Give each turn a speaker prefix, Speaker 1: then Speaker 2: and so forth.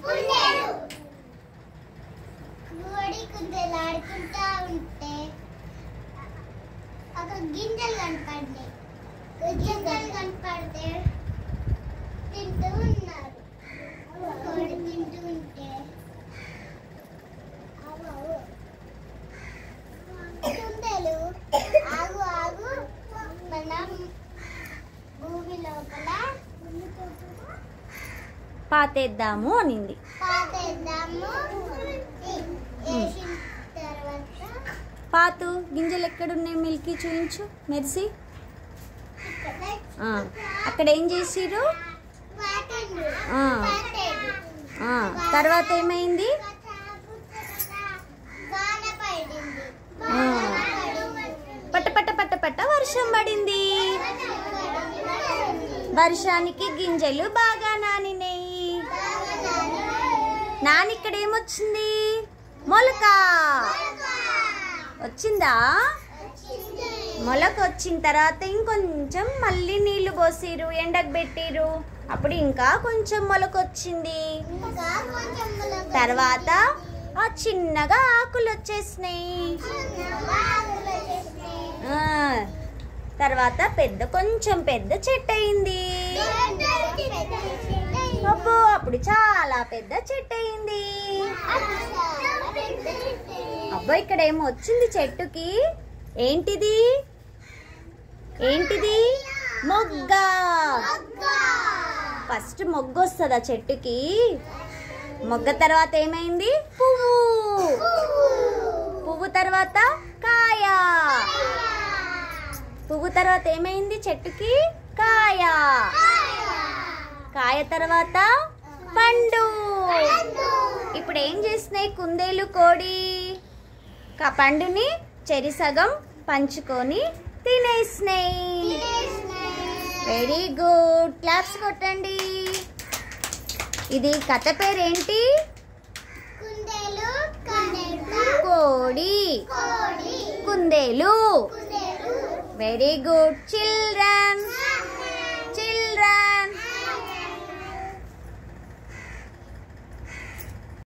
Speaker 1: కోడి కుందేలు ఆడుకుంటా ఉంటే ఒక గింజలు కనపడ్డాయి. గింజలు కనపడితే తింటూ ఉన్నారు. కోడి తింటూ ఉంటే కుందేలు ఆగు ఆగు మనం భూమి లోపల
Speaker 2: పాతేద్దాము అనింది.
Speaker 1: పాతేద్దాము. వేసిన తర్వాత
Speaker 2: పాతు గింజలు ఎక్కడున్నాయి మిల్కీ చూయించు మెర్సీ. అక్కడ ఏం చేసిరు? తర్వాత ఏమైంది? పట్ట పట్ట పట్ట పట్ట వర్షం పడింది. వర్షానికి గింజలు బాగా నానినాయి. నానిక్కడ ఏమొచ్చింది? మొలక వచ్చిందా? మొలక వచ్చిన తర్వాత ఇంకొంచెం మళ్ళీ నీళ్లు పోసిరు, ఎండకు పెట్టిరు. అప్పుడు ఇంకా కొంచెం మొలక వచ్చింది. తర్వాత ఆ చిన్నగా ఆకులు వచ్చేసినాయి. తర్వాత కొంచెం పెద్ద చెట్టు అయింది. అబ్బో అప్పుడు చాలా పెద్ద చెట్టు అయింది. అబ్బో ఇక్కడ ఏమో వచ్చింది చెట్టుకి. ఏంటిది? ఏంటిది? మొగ్గ. ఫస్ట్ మొగ్గ వస్తుందా చెట్టుకి? మొగ్గ తర్వాత ఏమైంది? పువ్వు. పువ్వు తర్వాత కాయ. పువ్వు తర్వాత ఏమైంది చెట్టుకి? కాయ. కాయ తర్వాత పండు. ఇప్పుడు ఏం చేసినాయి కుందేలు కోడి? పండుని చెరి సగం పంచుకొని తినేసినాయి. వెరీ గుడ్, క్లాప్స్ కొట్టండి. ఇది కథ పేరేంటి? కోడి కుందేలు. Very good children.